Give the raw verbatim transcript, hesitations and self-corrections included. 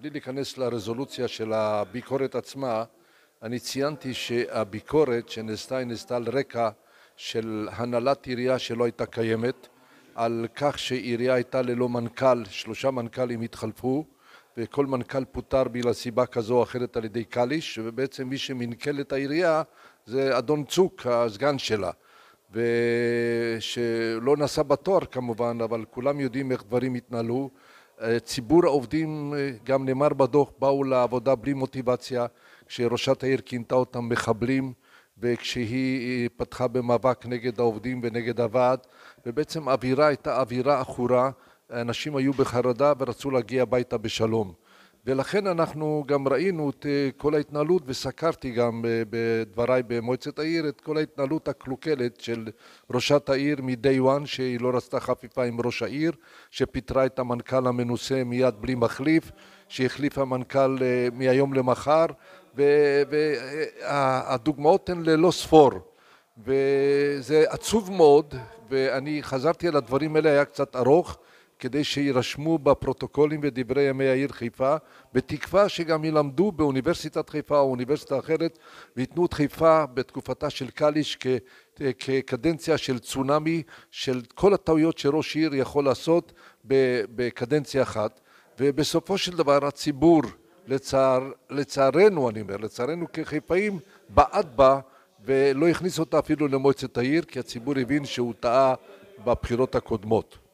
בלי להיכנס לרזולוציה של הביקורת עצמה, אני ציינתי שהביקורת שנעשתה היא נעשתה על רקע של הנהלת עירייה שלא הייתה קיימת, על כך שעירייה הייתה ללא מנכ"ל, שלושה מנכ"לים התחלפו, וכל מנכ"ל פוטר בגלל סיבה כזו או אחרת על ידי קליש, ובעצם מי שמנכ"ל את העירייה זה אדון צוק, הסגן שלה, ושלא נעשה בתואר כמובן, אבל כולם יודעים איך דברים התנהלו. ציבור העובדים, גם נאמר בדוח, באו לעבודה בלי מוטיבציה, כשראשת העיר כינתה אותם מחבלים, וכשהיא פתחה במאבק נגד העובדים ונגד הוועד, ובעצם האווירה הייתה אווירה עכורה, אנשים היו בחרדה ורצו להגיע הביתה בשלום. ולכן אנחנו גם ראינו את כל ההתנהלות, וסקרתי גם בדבריי במועצת העיר את כל ההתנהלות הקלוקלת של ראשת העיר מ-day one, שהיא לא רצתה חפיפה עם ראש העיר, שפיטרה את המנכ"ל המנוסה מיד בלי מחליף, שהחליפה מנכ"ל מהיום למחר, והדוגמאות הן ללא ספור, וזה עצוב מאוד, ואני חזרתי על הדברים האלה, היה קצת ארוך, כדי שירשמו בפרוטוקולים ודברי ימי העיר חיפה, בתקווה שגם ילמדו באוניברסיטת חיפה או אוניברסיטה אחרת, ויתנו את חיפה בתקופתה של קליש כקדנציה של צונאמי, של כל הטעויות שראש עיר יכול לעשות בקדנציה אחת, ובסופו של דבר הציבור, לצער, לצערנו אני אומר, לצערנו כחיפאים, בעד בה, ולא הכניס אותה אפילו למועצת העיר, כי הציבור הבין שהוא טעה בבחירות הקודמות.